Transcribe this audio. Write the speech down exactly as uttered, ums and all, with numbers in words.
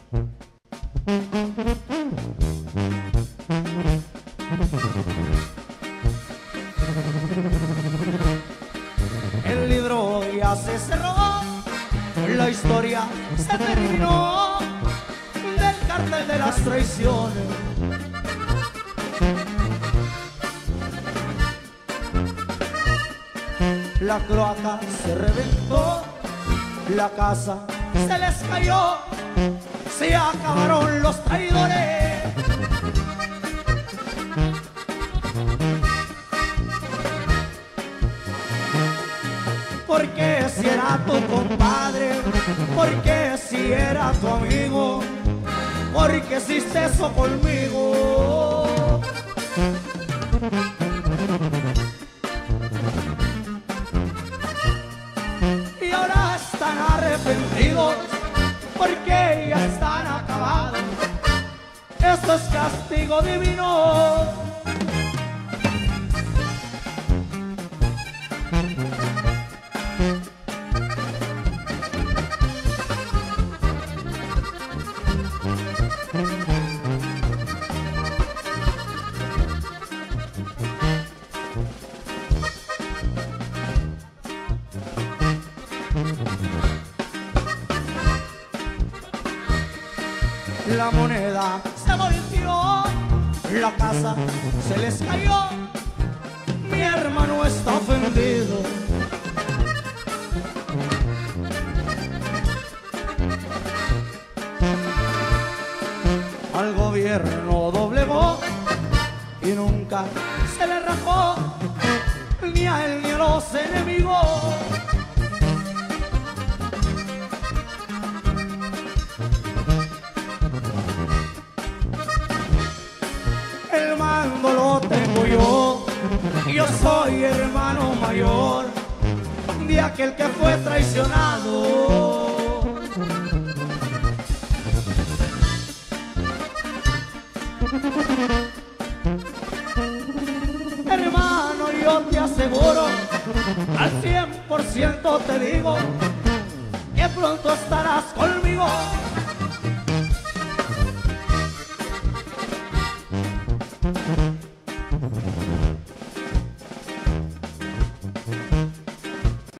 El libro ya se cerró, la historia se terminó del cartel de las traiciones. La cloaca se reventó, la casa se les cayó, se acabaron los traidores. Porque si era tu compadre, porque si era tu amigo, porque hiciste eso conmigo. Y ahora están arrepentidos porque ya están acabados. Esto es castigo divino. La moneda se volteó, la casa se les cayó, mi hermano está ofendido. Al gobierno doblegó y nunca se le rajó, ni a él ni a los enemigos. El mando lo tengo yo, yo soy hermano mayor de aquel que fue traicionado. Hermano, yo te aseguro, al cien por ciento te digo, que pronto estarás conmigo.